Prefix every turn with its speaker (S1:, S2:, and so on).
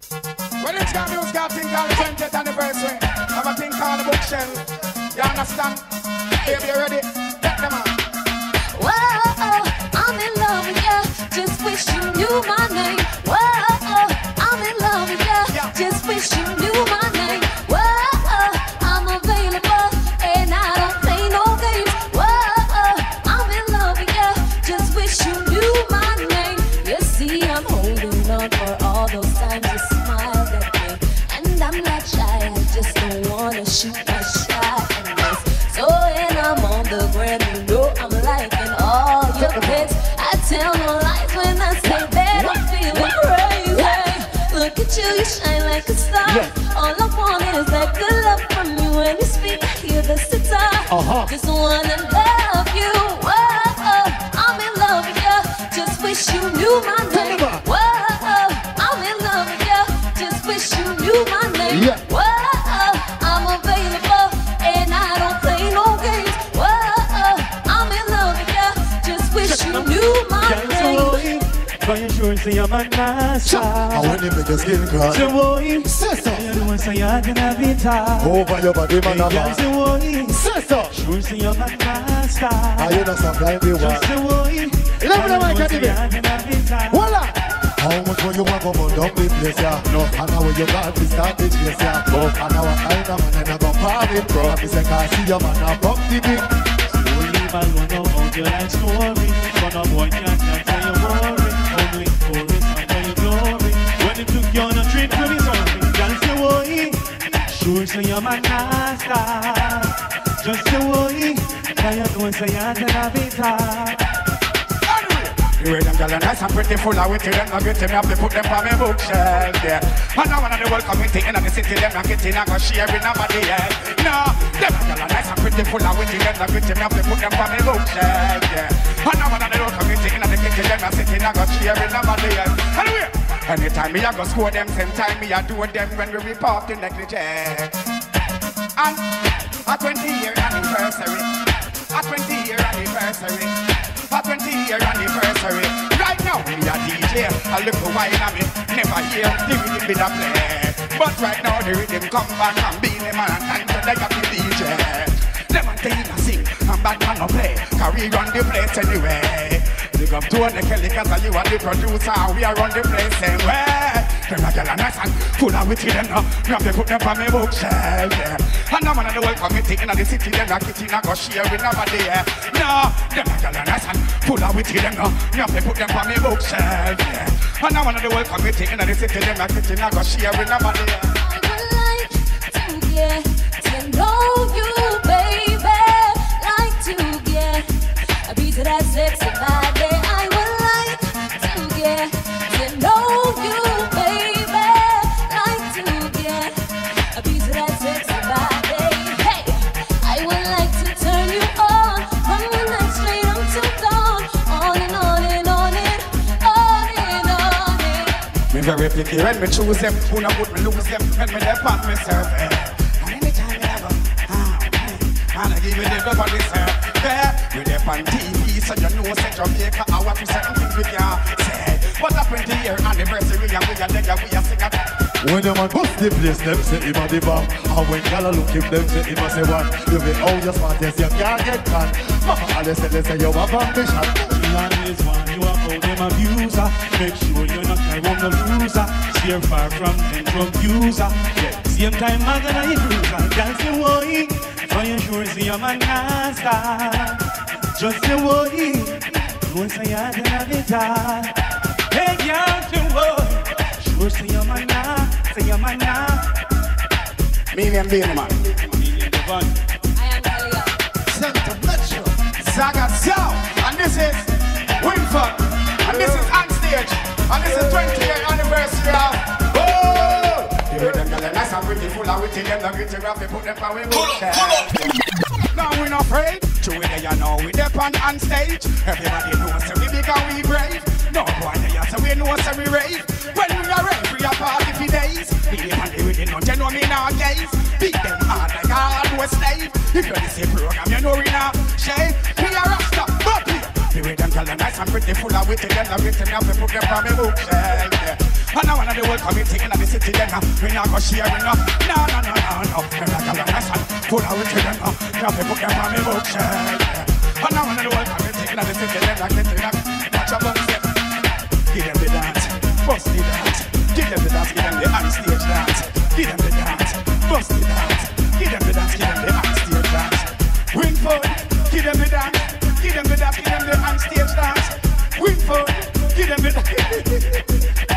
S1: When it's got news, got thing called the 20th anniversary. Have a thing called the bookshelf. You understand? Baby, you ready? Get them out.
S2: Whoa, I'm in love with you. Just wish you knew my name. Whoa, I'm in love with you. Just wish you knew my name. Whoa, I'm available and I don't play no games. Whoa, I'm in love with you. Just wish you knew my name. You see, I'm holding on for all those times you smiled at me, and I'm not shy. I just don't wanna shoot my shot. So when I'm on the ground, you know I'm liking all your pics. I tell no lies when I say that I'm feeling crazy. Look at you, you shine like a star. All I want is that good love from you. When you speak, I hear the sitar. Just wanna love you. Whoa, I'm in love with you. Just wish you knew my name. Whoa, I'm in love with you. Just wish you knew my name. Whoa, I'm available and I don't play no games. Whoa, I'm in love with you. Just wish you knew my name.
S3: For your sure say you're my master.
S4: I want to make your skin cry.
S3: So boy, sister, you know say you're gonna be tired.
S4: Over your body, man, man.
S3: So boy,
S4: sister,
S3: sure say you're my master.
S4: I hear that supply the one.
S3: So boy,
S4: let me know my candy. Voila. How much will you want to go down the place, yeah? No, I know where you got to start the chase, yeah. Oh, I know what I am, and I go party, bro. I be saying, I see your man, I bump the dick.
S3: So leave alone about your life story. But no boy can't tell you worry. Only stories under your glory. When he took you on a trip with his own, just say boy, sure say you're my master. Just say boy, can you go and say you're gonna be tired.
S1: The way them gyal are nice and pretty, full of witty, them not getting me up to put them on my bookshelf, yeah. And now one of the world committee in the city, them not getting, I go share with nobody else. No, them gyal are nice and pretty, full of witty, them not getting me up to put them on my bookshelf, yeah. And now one of the world committee in the city, them not sitting, I go share with nobody else. Anyway, anytime me I go score them, same time me I do them when we report in negligee. And a 20-year anniversary, a 20-year anniversary. A 20-year anniversary. Right now, me a DJ. A little while of me never hear the rhythm be the play. But right now, the rhythm come back and be the man and time to dig up the DJ. Them and Tina sing and bad man no play. Carry run the place anyway. Big up Tony Kelly, cause you are the producer. We are run the place same way. Them a girl a nice and full of witty them now. Me have to put them on my bookshelf, yeah. And now one of the world committee in the city, them a kitty and go share with nobody, yeah. No, them a girl a nice and full of witty them now. Me have to put them on my bookshelf, yeah. And now one of the world committee in the city, them a kitty and go share with nobody, yeah.
S2: I would like to get to know you, baby. Like to get a piece of that sexy body. I would like to get to know you, baby. Like to get a piece of that sexy body. Hey, I would like to turn you on from the night straight until dawn. On and on and on and on and on and.
S1: Me very picky when me choose them. Who not put me lose them when me left on myself. And anytime you ever, and I give you the love on this we left on TV, so you know say Jamaica. I want to say things we can't say. But a 20-year anniversary and we are there, we are singing.
S4: When the man bust the place, them say him a the bomb. And when y'all look him, them say him a say one. You be all your smart, yes, you can't get caught. Mama, all they say you have ambition.
S3: You always want you about them abuser. Make sure you're not I want no loser. Steer far from them drug user. Yeah, same time I'm gonna hit cruiser. That's the way. For you sure see you're my master. Just the way. Don't say you're gonna be tired. Hey, girl, the way. Sure say you're my now. Say you're my now.
S1: Me and Beanie Man.
S2: I am Kalia.
S1: Central Metro. Zaga Sound. And this is Winford. And this is On Stage. And this is 20th anniversary of the way them gyal nice and pretty, full of witty, them not gritty, graph, put them for we bookshelf. Now we not afraid, to it you know we dep on stage. Everybody knows so we big and we brave. No boy there so we know so we rave. When we are rave, we are party for days. Be the man with it, no you know me now gaze. Beat them hard like a hard West slave. If you're the same program, you know we now shave. We are Rasta, but the way them gyal gyal are nice and pretty, full of witty. Them love it, me have to put them on me bookshelf. And now one of the whole committee in the city, them we not go share enough. No. Them gyal are nice and full of witty. Them we have to put them on me bookshelf. And now one of the whole committee in the city, them watch your bones. Give them the dance, bust the dance. Give them the dance, give them the on stage dance. Give them the dance, bust the dance. Give them the dance, give them the on stage dance. Winford, give them the dance. Give them the dance, give them the on stage dance. Winford, give them the dance.